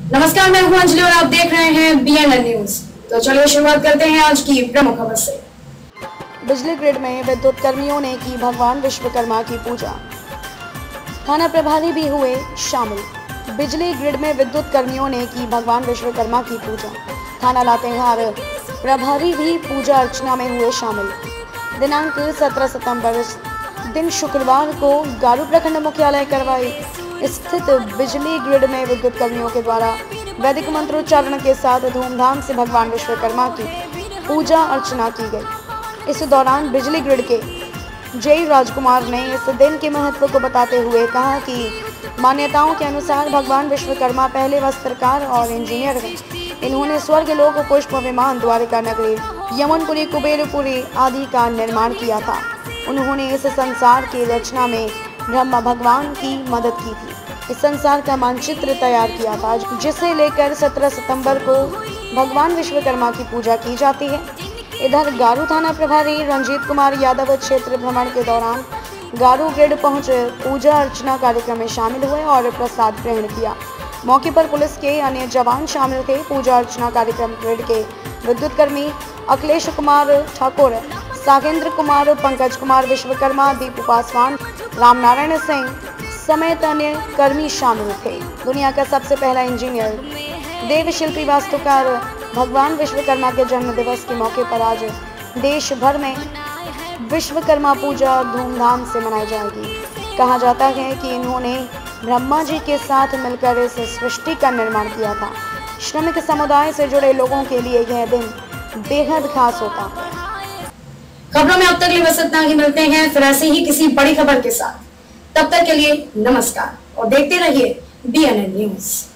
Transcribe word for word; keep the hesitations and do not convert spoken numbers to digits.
नमस्कार, मैं हूं अंजलि और आप देख रहे हैं बी एन एन न्यूज। तो चलिए शुरुआत करते हैं आज की प्रमुख खबर से। बिजली ग्रिड में विद्युत कर्मियों ने की भगवान विश्वकर्मा की पूजा, थाना प्रभारी भी हुए शामिल। बिजली ग्रिड में विद्युत कर्मियों ने की भगवान विश्वकर्मा की पूजा, थाना लातेहार प्रभारी भी पूजा अर्चना में हुए शामिल। दिनांक सत्रह सितंबर दिन शुक्रवार को गारू प्रखंड मुख्यालय करवाई स्थित बिजली ग्रिड में विद्युत कर्मियों के द्वारा वैदिक मंत्रोच्चारण के साथ धूमधाम से भगवान विश्वकर्मा की पूजा अर्चना की गई। इस दौरान बिजली ग्रिड के जय राजकुमार ने इस दिन के महत्व को बताते हुए कहा कि मान्यताओं के अनुसार भगवान विश्वकर्मा पहले वस्त्रकार और इंजीनियर हैं। इन्होंने स्वर्ग लोक, पुष्प विमान, द्वारिका नगरी, यमुनपुरी, कुबेरपुरी आदि का निर्माण किया था। उन्होंने इस संसार की रचना में ब्रह्मा भगवान की मदद की थी। इस संसार का मानचित्र तैयार किया था, जिसे लेकर सत्रह सितंबर को भगवान विश्वकर्मा की पूजा की जाती है। इधर गारू थाना प्रभारी रंजीत कुमार यादव क्षेत्र भ्रमण के दौरान गारू ग्रिड पहुंचे पूजा अर्चना कार्यक्रम में शामिल हुए और प्रसाद ग्रहण किया। मौके पर पुलिस के अन्य जवान शामिल थे। पूजा अर्चना कार्यक्रम ग्रिड के विद्युत कर्मी अखिलेश कुमार ठाकुर, सागेंद्र कुमार, पंकज कुमार विश्वकर्मा, दीपू पासवान, रामनारायण सिंह समेत अन्य कर्मी शामिल थे। दुनिया का सबसे पहला इंजीनियर, देव शिल्पी, वास्तुकार भगवान विश्वकर्मा के जन्म दिवस के मौके पर आज देश भर में विश्वकर्मा पूजा धूमधाम से मनाई जाएगी। कहा जाता है कि इन्होंने ब्रह्मा जी के साथ मिलकर इस सृष्टि का निर्माण किया था। श्रमिक समुदाय से जुड़े लोगों के लिए यह दिन बेहद खास होता है। खबरों में अब तक बस इतना ही। मिलते हैं फिर ऐसे ही किसी बड़ी खबर के साथ। तब तक के लिए नमस्कार और देखते रहिए बी एन एन न्यूज।